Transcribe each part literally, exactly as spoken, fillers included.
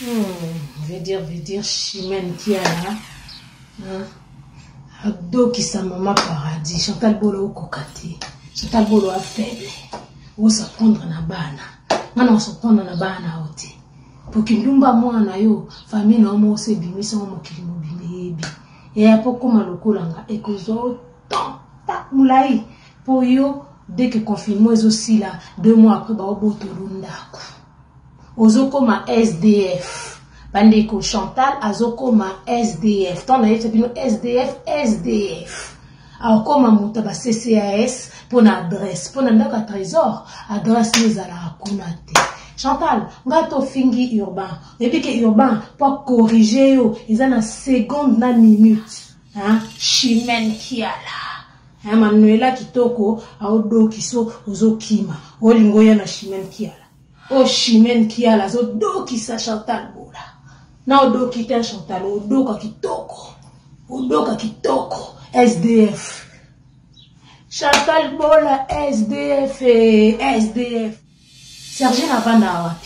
Hmm, veut dire, veut dire, Chimène qui a là. Hein? Abdo qui sa maman paradis. Chantal Bolo au kokati. Chantal Bolo a faible. Ou se prendre na bana. Nana se prendre na bana oti. Pour qu'il lumba mwana yo. Famille na omo se bimi sa omo kilimo bimi. Et après comme le langa et kozo tant ta moulai. Pour yo dès que confinement est aussi là. Deux mois après ba obo tolundako. Ozo koma S D F. Bandeko Chantal azo koma S D F. Ton na yetu bino S D F, S D F. Alors koma muta ba C C A S pour na adresse. Pour na ndaka trésor. Adresse nizala akunate. Chantal, ngato fingi urbain. Et puis que urbain, pour corriger yo, ils ont une seconde na minute. Hein? Chimène qui a là. Hein, Manuela Kitoko, a odo kiso, ozo kima. O lingoya na Chimène qui a là. O Chimène qui a là, zo do kisa Chantal Bola. Na odo kita Chantal, odo ka kitoko. Odo ka kitoko. S D F. Chantal Bola, S D F et S D F. Serge na vanda wapi.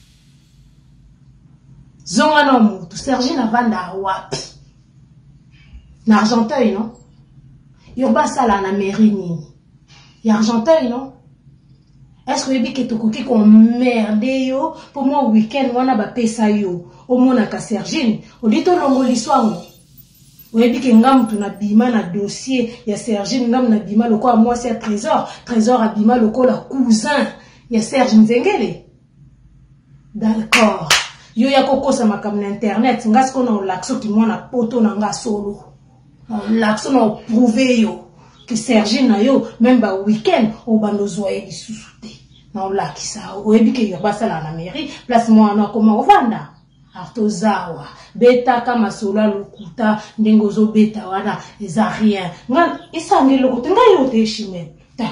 Zonga no mutu, Serge na vanda wapi. Na Argenteuil, non? Yoba sala na mairie nini. Ya Argenteuil, non? Est-ce que yebi ke tokoki kon merde yo pour moi week-end wana ba pesa yo. Au mona ka Serge, o dito longo liswango. O yebi ke ngam tu na bima na dossier ya Serge ngam na bima loko a moi c'est trésor, trésor a bima loko la cousin. Ya Serge Nzengele. D'accord. Yo ya koko sa makam na internet. Ngas ko na lakso ki mwana poto na nga solo. Na lakso na prouver yo. Que Serge na yo. Même ba week-end. O bando zoye di susute. Na laki sa. O ebi ke yo basala na mairie. Place mo na koma ovanda. Arto zawa. Beta kama sola lukuta. Ndengo zo beta wana. Eza rien. Nga isa ngelo kote. Nga yo te Chimène. Ta.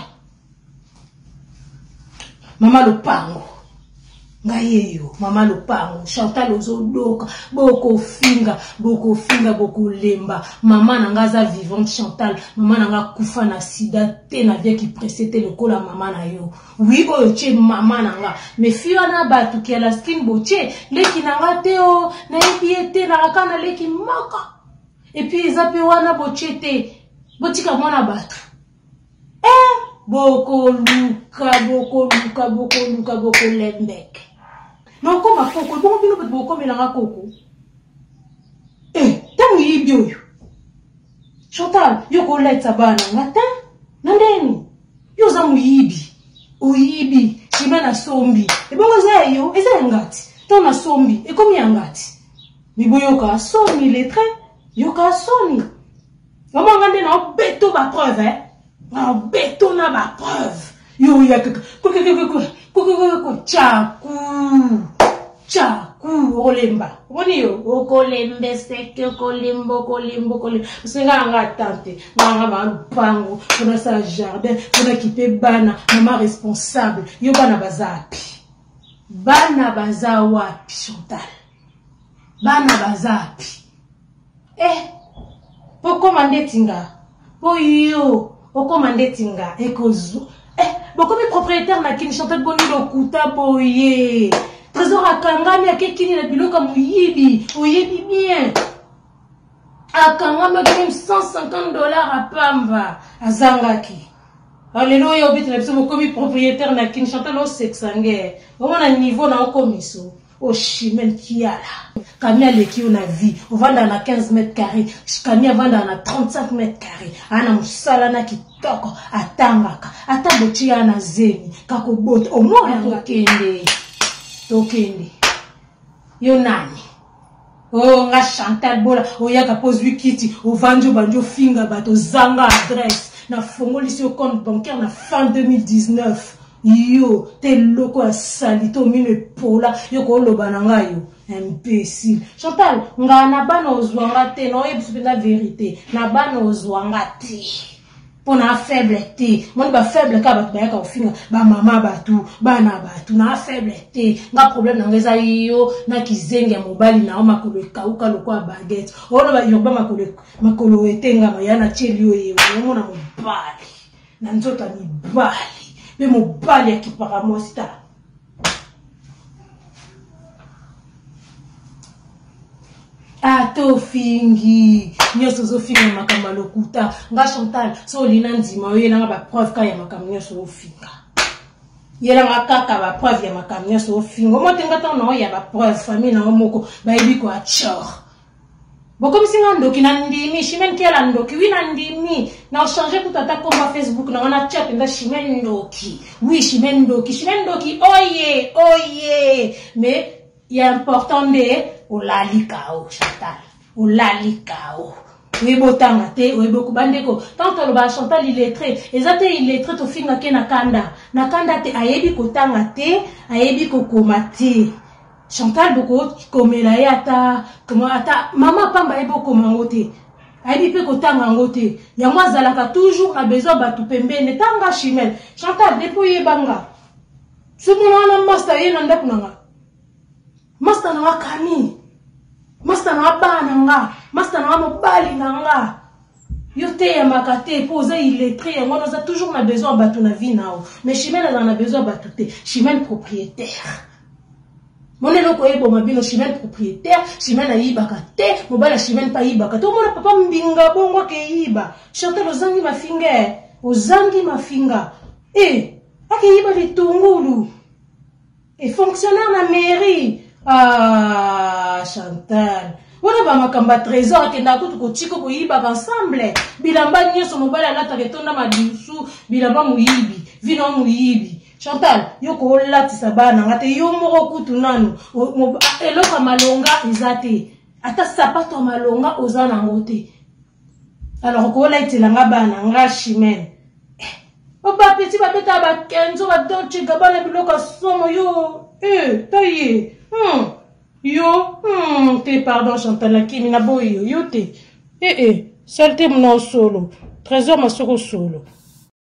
Mama Lupango. Ngayeyo. Mama Lupango. Chantal ozodoka. Boko finga. Boko finga. Boko lemba. Mama nangaza vivante Chantal. Mama nanga kufa na sida. Te na vie qui précétait le kola mama na yo. Oui, oyo che mama nanga. Me fiyo na batu ki ala skin boche. Leki nanga te o. Na epi ete na rakana leki maka. Et puis ezape wana boche te. Botika mwana batu. Eh! Boko luka, boko luka, boko luka, boko lembek. Non, comme à Coco, bon, nous pouvons beaucoup mélanger Coco. Eh, t'as mis bio. Chantal, yo collègue sabana, matin, nandeni. Yo zamu yibi, uyibi, Chimène sombi. Et bon, vous yo, et c'est ngati. Ton a sombi, et comme yangati. Bibo yoka soni les traits, yoka soni. Maman gande na beto ba preuve, hein. Un béton à ma preuve. Yo, ya que. Tchakou. Tchakou. Olemba. Woni yo. Okolembe seke. Okolembo. Okolembo. Okolembo. C'est nga nga tante. Nga nga pango. On a sa jardin. On a quitté bana. Maman responsable. Yo bana bazapi. Bana bazawapi. Chantal. Bana bazapi. Eh. Po komande tinga. Po yo. Oko mandetinga ekozo eh boko mi propriétaire na kini Chantal boni lokuta boye trésor akangami akekini na biloka muyibi oyebi bien akangami même cent cinquante dollars à pamba azangaki alelo yo bitre biso boko mi propriétaire na kini Chantal o sexange au na niveau na okomiso o Chimène qui a là Camille leki on a vie on vend dans quinze mètres carrés Camille vend dans trente-cinq mètres carrés ana musala na kitoko atangaka atabochi ana zemi kako bot au moins tokende tokende yo nani oh nga Chantal Bola oyaka pose wikiti ovanjo banjo finga bato zanga adresse na fongoli sur compte bancaire na fin deux mille dix-neuf yo te loko a salito mine pola yo ko loba na ngayo imbécile Chantal nga na bana ozwanga te no yebiso la vérité na bana ozwanga te pona faible te mon ba faible ka ba ba ka ofinga ba mama batu bana batu na faible te nga problème na ngeza yo na kizenge mobali na o makolo kauka loko a baguette ono ba yoba makolo makolo etenga mayana chelio yewe mona mobali na nzota ni bali mais mon bal qui para moi c'est ato fingi nyoso zo finga makamba lokuta nga Chantal so lina ndima oyela nga ba preuve ka ya makamba nyoso ofinga yela nga kaka ba preuve ya makamba nyoso ofinga mo tenga tan no ya ba preuve famille na moko ba yebi ko achor boko misinga ndoki na ndimi shimen kela ndoki wina ndimi na changer tout ata komba Facebook na wana chat nda shimen ndoki oui shimen ndoki shimen ndoki oye oye mais il est important de o lalikao Chantal o lalikao oui botanga te oui beaucoup bandeko tant que le ba Chantal illettré ezate illettré to finga ke na kanda na kanda te ayebi ko tanga te ayebi ko komate Chantal boko komela yata comment ata mama pamba ebo komangote ayebi pe ko tanga ngote ya mwazalaka toujours na besoin batu pembene tanga chimel Chantal depuis yebanga sumuna na master yena ndakunanga master na wakami master na wabana nga master na mobali nga yote ya makate poser illettré yango on a toujours na besoin batu na vie nao mais chimel on a besoin batu te chimel propriétaire monelo ko ebo mabino chimel propriétaire chimel na yibaka te mobala chimel pa yibaka to mona papa mbinga bongo ke yiba Chantal ozangi mafinga ozangi mafinga eh ake yiba litungulu et fonctionnaire na mairie. Ah, Chantal. Wana ba makamba trésor ke ndako tuko chiko ko yiba ensemble. Bilamba nyeso mobala lata ketonda madisu, bilamba muyibi, vino muyibi. Chantal, yoko lati sabana ngate yo moko kutu nanu. Eloka malonga ezate. Ata sapato malonga ozana ngote. Alors ko la itilanga bana nga chimene. Oba petit ba beta ba kenzo ba dolce gabana biloka somo yo. Eh, taye. Hmm. Yo, hmm, te pardon Chantal la kimi na boyo, yo te. Eh eh, salte mno solo. Trésor ma solo solo.